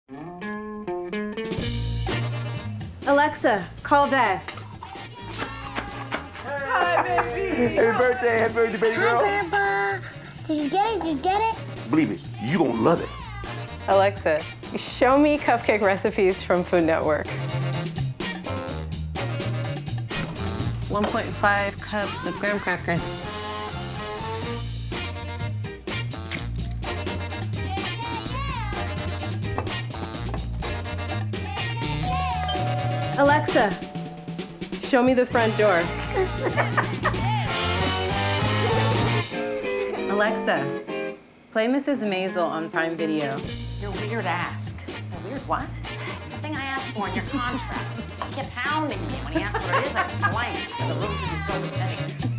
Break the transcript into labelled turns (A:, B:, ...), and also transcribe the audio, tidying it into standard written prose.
A: Alexa, call Dad.
B: Hi, baby.
C: Happy birthday, baby girl.
D: Hi, Grandpa. Did you get it? Did you get it?
C: Believe me, you gonna love it.
A: Alexa, show me cupcake recipes from Food Network. 1.5 cups of graham crackers. Alexa, show me the front door. Alexa, play Mrs. Maisel on Prime Video.
E: Your weird ask. A weird what? Something I asked for in your contract. He kept hounding me. When he asked what it is, I was blank. So the room should be filled with pennies.